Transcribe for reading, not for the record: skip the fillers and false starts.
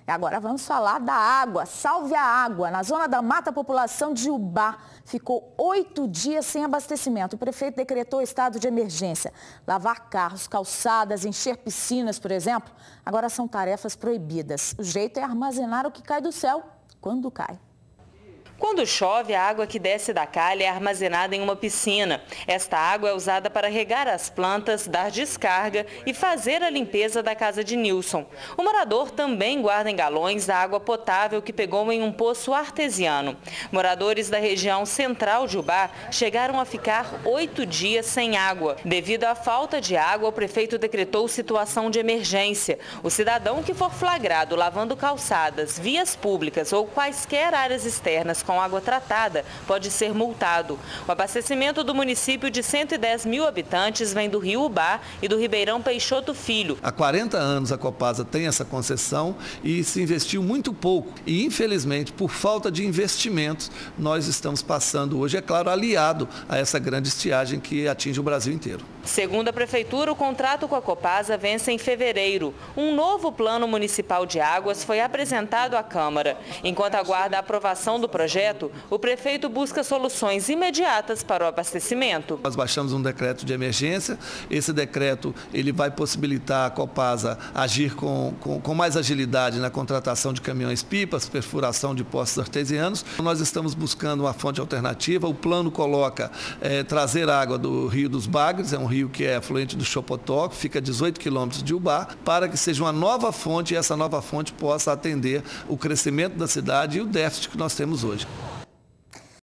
E agora vamos falar da água. Salve a água! Na zona da mata, a população de Ubá ficou 8 dias sem abastecimento. O prefeito decretou estado de emergência. Lavar carros, calçadas, encher piscinas, por exemplo, agora são tarefas proibidas. O jeito é armazenar o que cai do céu quando cai. Quando chove, a água que desce da calha é armazenada em uma piscina. Esta água é usada para regar as plantas, dar descarga e fazer a limpeza da casa de Nilson. O morador também guarda em galões a água potável que pegou em um poço artesiano. Moradores da região central de Ubá chegaram a ficar 8 dias sem água. Devido à falta de água, o prefeito decretou situação de emergência. O cidadão que for flagrado lavando calçadas, vias públicas ou quaisquer áreas externas com água tratada pode ser multado. O abastecimento do município de 110 mil habitantes vem do Rio Ubá e do Ribeirão Peixoto Filho. Há 40 anos a Copasa tem essa concessão e se investiu muito pouco. E, infelizmente, por falta de investimentos, nós estamos passando hoje, é claro, aliado a essa grande estiagem que atinge o Brasil inteiro. Segundo a Prefeitura, o contrato com a Copasa vence em fevereiro. Um novo plano municipal de águas foi apresentado à Câmara. Enquanto aguarda a aprovação do projeto, o prefeito busca soluções imediatas para o abastecimento. Nós baixamos um decreto de emergência. Esse decreto ele vai possibilitar a Copasa agir com mais agilidade na contratação de caminhões-pipas, perfuração de poços artesianos. Nós estamos buscando uma fonte alternativa. O plano coloca trazer água do Rio dos Bagres, é um rio que é afluente do Chopotó, que fica a 18 quilômetros de Ubá, para que seja uma nova fonte e essa nova fonte possa atender o crescimento da cidade e o déficit que nós temos hoje.